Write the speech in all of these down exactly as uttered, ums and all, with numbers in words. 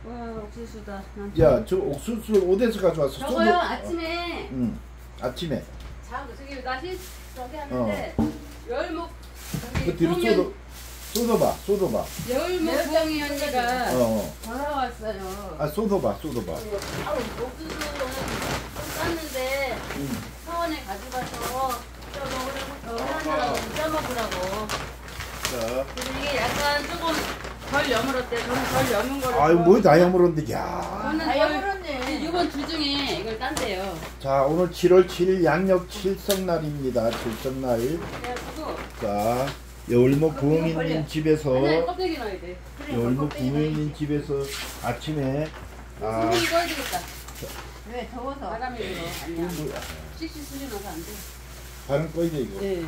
와 옥수수다. 야, 저 옥수수를 어디서 가져왔어? 저거요 쏟아- 아침에. 응. 아침에. 자 저기 나시 저기 하는데 어. 열목 그 뒤로 쏟아 쏟아봐, 쏟아봐. 열목 부엉이 언니가 어. 전화 왔어요. 아, 쏟아봐, 쏟아봐. 아 옥수수는 땄는데 응. 서원에 가져가서 쪄먹으라고 회원들하고 쪄먹으라고. 자. 그래서 이게 약간 조금 덜 여물었대. 저는 덜 여문 거를. 아유, 뭐 다 여물었는데, 야. 저는 다 여물었네. 이번 주 중에 이걸 딴대요. 자, 오늘 칠월 칠일 양력 칠성날입니다. 칠성날. 그래가지고 자, 여울목 부엉이님 집에서 아니 껍데기 넣어야 돼. 여울목 부엉이님 집에서 아침에 아, 소고기 꺼야 되겠다. 왜 더워서? 바람이 불어. 아니야. 뭐야? 씩씩 수지 넣어서 안 돼. 바람 꺼이죠 이거. 네.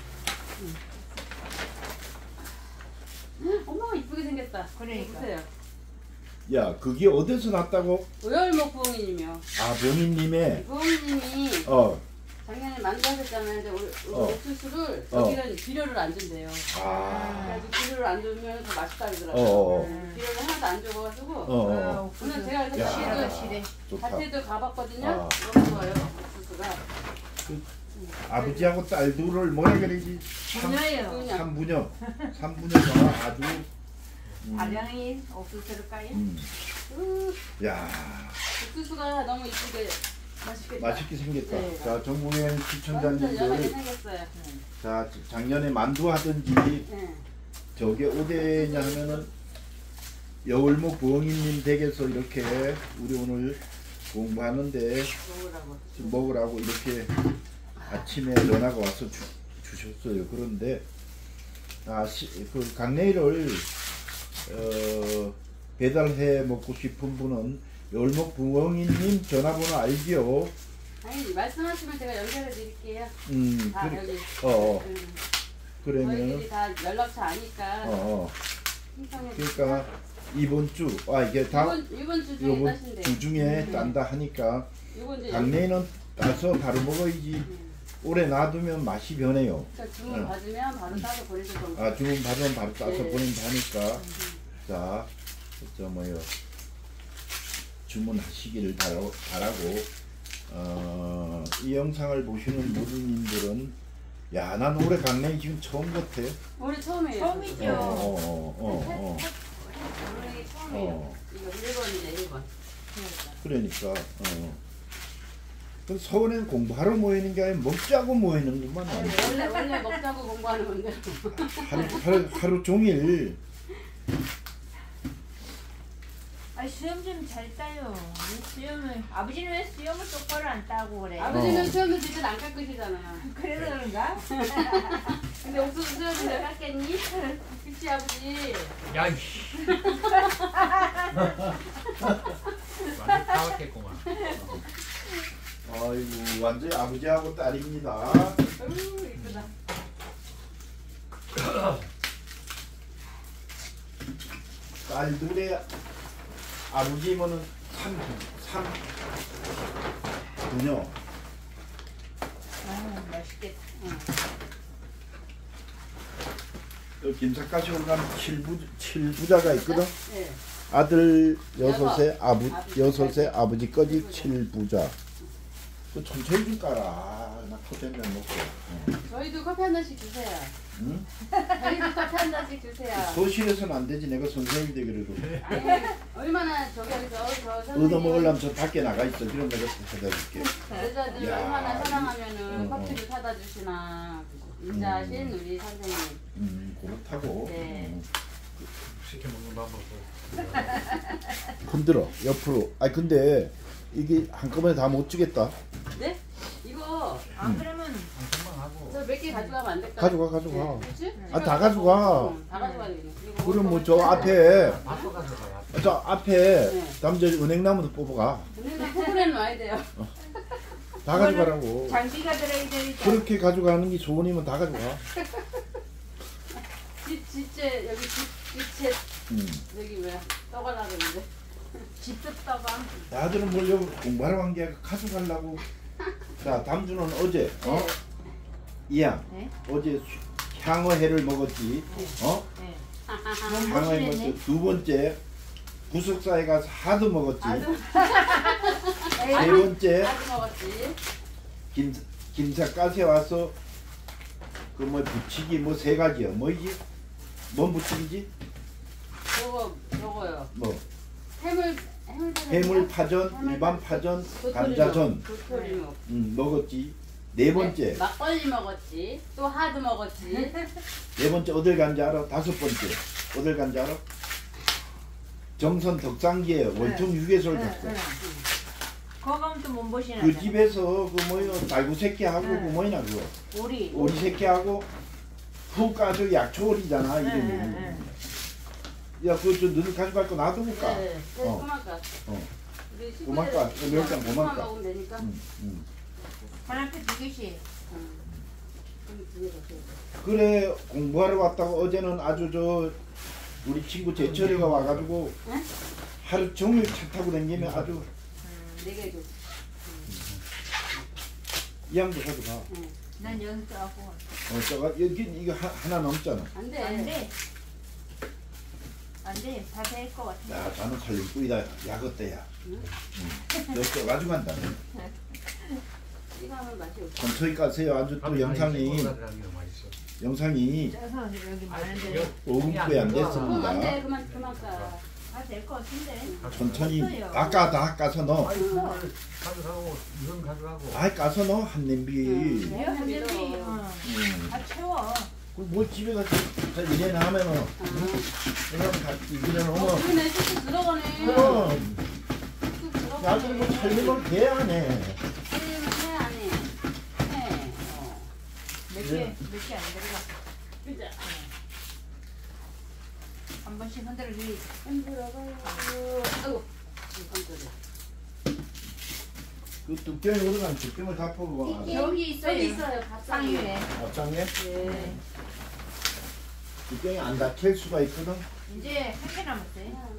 엄마 이쁘게 생겼다. 그러니까. 보세요. 야, 그게 어디서 났다고? 오열목 부엉이님이요. 아, 부엉이님의 부엉이님이 어, 작년에 만두하셨잖아요. 근데 올- 어. 옥수수를 어. 여기는 비료를 안 준대요. 아, 그래가지고 비료를 안 주면 더 맛있다 어, 그러더라고요. 어, 음. 비료를 하나도 안 줘가지고 어, 어, 어. 오늘 제가 야. 그래서 실해 밭에도, 실해. 좋다. 밭에도 가봤거든요. 아. 너무 좋아요. 옥수수가. 아버지하고 딸 둘을 뭐라 그러지? 삼, 분녀예요. 그냥 삼부녀, 삼부녀가 아주 음, 아량이 옥수수를 까요? 음, 으, 야, 옥수수가 너무 이쁘게 맛있겠다. 맛있게 생겼다. 네. 자, 전국의 완전 시청자님들, 연하게 생겼어요. 자, 작년에 만두 하든지 네. 저게 어디냐 하면은 여울목 부엉이님 댁에서 이렇게 우리 오늘 공부하는데 먹으라고. 좀 먹으라고 이렇게 아침에 전화가 와서 주, 주셨어요. 그런데 아, 시, 그 강내일을 어, 배달해 먹고 싶은 분은 여울목 부엉이님 전화번호 알지요? 아니 말씀하시면 제가 연결해 드릴게요. 음, 다 그래, 여기. 어, 어, 음. 그러면 저희들이 다 연락처 아니까. 어, 어. 신청해 그러니까 이번 주, 아 이게 다 이번 이번 주 중에 이번 따신대. 주 중에 음. 딴다 하니까 이번 주 강내는 따서 바로 먹어야지. 음. 오래 놔두면 맛이 변해요. 그러니까 주문 응. 받으면 바로 따서 보내줄 겁니다. 아, 주문 받으면 바로 따서 네. 보낸다 하니까 자, 저 뭐요 주문하시기를 바라, 바라고 어, 이 영상을 보시는 모든님들은 야, 난 올해 강냉이 지금 처음 같아. 올해 처음이에요. 처음이죠. 어, 어, 어, 어, 올해 처음이에요. 어. 이거 일 번이네 일 번. 그러니까 어. 그 서울에는 공부하러 모이는 게 아니라 먹자고 모이는구만. 아니, 원래 원래 먹자고 공부하는 건데. 하루, 하루, 하루 종일. 아 수염 좀 잘 따요. 왜 수염을 아버지는 왜 수염을 똑바로 안 따고 그래? 아버지는 어. 수염도 진짜 안 깎으시잖아요. 그래서 그런가? 근데 옥수수 수염도 왜 깎겠니? 그치 아버지. 야, 이씨. 완전 까맣겠구만. 아이고, 완전히 아버지하고 딸입니다. 어우 이쁘다. 딸 둘의 아버지면은 삼, 삼, 부녀. 아 맛있겠다. 또 김삿갓시로 가면 칠부, 칠부자가 있거든. 네. 아들 여섯에 아부, 아버지 여섯에 까지. 아버지까지 칠부자. 그 천천히 좀 깔아. 나 커피 한잔 먹고. 어. 저희도 커피 한 잔씩 주세요. 응? 저희도 커피 한 잔씩 주세요. 소실에서는 안 되지. 내가 선생님인데 그래도. 아니 얼마나 저기 여기서 저 선생님. 얻어 먹으려면 저 밖에 나가 있어. 그럼 내가 사다 줄게. 여자들 야, 얼마나 사랑하면은 이- 어, 커피를 사다 주시나. 인자하신 우리 선생님. 음, 그렇다고. 네. 음. 시켜 먹는 방법. 흔들어 옆으로. 아 근데 이게 한꺼번에 다 못 주겠다. 네? 이거 안 그러면 금방 하고. 저 몇 개 가져가면 안 될까요? 가져가 가져가. 그렇지? 아, 다 가져가. 응, 다 가져가야 되겠네. 그리고 그럼 뭐 먹을 저 거 앞에 바꿔 가져가. 저 앞에 네. 남자 은행나무도 뽑아가. 근데 포크레는 와야 돼요. 다 가져가라고. 장비가 들어야 되니까. 그렇게 가져가는 게 좋으니면 다 가져가. 집, 집제, 여기 집, 집채, 음. 여기 뭐야, 떠가려고 그러는데. 집도 떠가. 나들은 뭘 여기 공부하러 간 게 가져가려고. 자, 담주는 어제 어? 이양 네? 어제 수- 향어회를 먹었지. 어? 네. 향어회 먹었어. 두 번째 구석사에 가서 하도 먹었지. 아주 세 번째 아주 먹었지. 김 김삿갓에 와서 그 뭐 부치기 뭐 세 가지야. 뭐지? 뭔 부치기지? 요거 요거요. 뭐 해물 해물 해물파전, 일반 파전, 감자전. 도토리 먹. 음, 먹었지. 네 번째. 막걸리 먹었지. 또 하드 먹었지. 네 번째 어딜 간지 알아? 다섯 번째 어딜 간지 알아? 정선 덕상기에 월청 휴게소를 네, 갔어. 네. 거기 가면 또 몸보신하잖아. 그 집에서 그 뭐요 달구 새끼하고 네. 그 뭐냐 그거 오리. 오리 새끼하고 푹 까서 약초오리잖아 네, 이름이. 네, 네. 야 그거 좀 너는 가져갈 거 놔두고까. 네. 네. 어. 꼬막가. 어. 우리 식구들 꼬막가. 매운탕 그만 꼬막가. 먹으면 되니까. 음, 음. 하나씩 두 개씩. 응. 그럼 두 개가 돼. 그래 공부하러 왔다가 어제는 아주 저 우리 친구 제철이가 와가지고 응? 하루 종일 차 타고 다니면 아주 음, 네 개 줘. 이 양도 가져가. 응. 난 여기서 떠갖고. 어, 저가 여기 이거 하, 하나 넘잖아. 안 돼. 안 돼. 안 돼. 다 될 것 같아. 야, 자는 살림 뿌이다. 약어때야. 응? 너 써가지고 간다. 이거 하면 맛이 없어. 천천히 가세요. 아주 또 영상이 영상이 쪄서 여기 아, 많은데. 오 분에 안 그럼 됐습니다. 안 돼. 그만 그만 가. 다 될 것 같은데. 천천히 없어요. 아까 다 까서 넣어. 아이 그걸 가져가고 이건 가져가고. 아이 까서 넣어 한 냄비. 응. 내가 한 냄비 어, 음. 다 채워. 그뭐 집에 가서 이래는 하면은 아. 이러면 다 이래는 어, 오면 그러네. 쑥쑥 들어가네. 그럼 쑥쑥 들어가네. 나중에 뭐 살림을 개하네. 살림은 해, 안 해? 해. 어. 몇 개, 네. 몇 개 안 들어가. 그죠? 한 번씩 흔들기. 힘들어가요. 아이고. 깜짝이야. 그 뚝병이 오르간 뚝병을 다 퍼고 이- 여기 있어요. 여기 있어요. 밥상에. 상위에. 앞장에 네. 뚝병이 안 닫힐 수가 있거든. 이제 한 개 남았어요.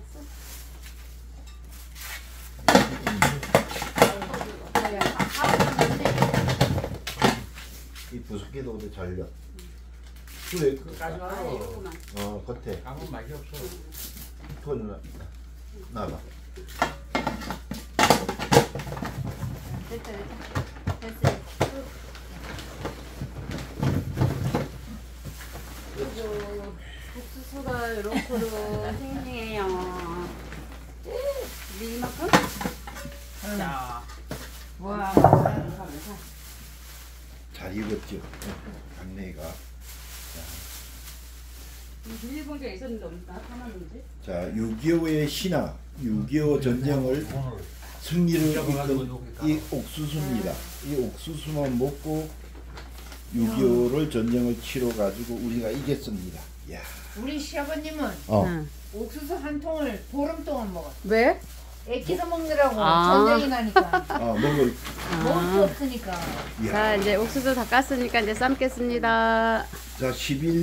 이 부속기도 어디 잘려. 그래 그 까지 아, 말고. 이거만. 어 겉에 아무 맛이 없어. 그거는 나- 나봐. 됐다, 됐다. 됐어요. 그리고 국수수가 이렇게로 싱싱해요. 우리 이만큼? 자. 와. 감사합니다. 잘 익었죠. 강내가. 비닐봉지가 있었는데 없나? 하나는지? 자 육이오의 신화, 육이오 전쟁을 오늘 승리를 이끈 이 옥수수입니다. 이 옥수수만 먹고 육이오를 전쟁을 치러 가지고 우리가 이겼습니다. 야. 우리 시아버님은 어. 응. 옥수수 한 통을 보름 동안 먹었어. 왜? 애기서 먹느라고 아. 전쟁이 나니까 아 먹을. 먹을 수 없으니까. 야. 자, 이제 옥수수 다 깠으니까 이제 삶겠습니다. 자 십일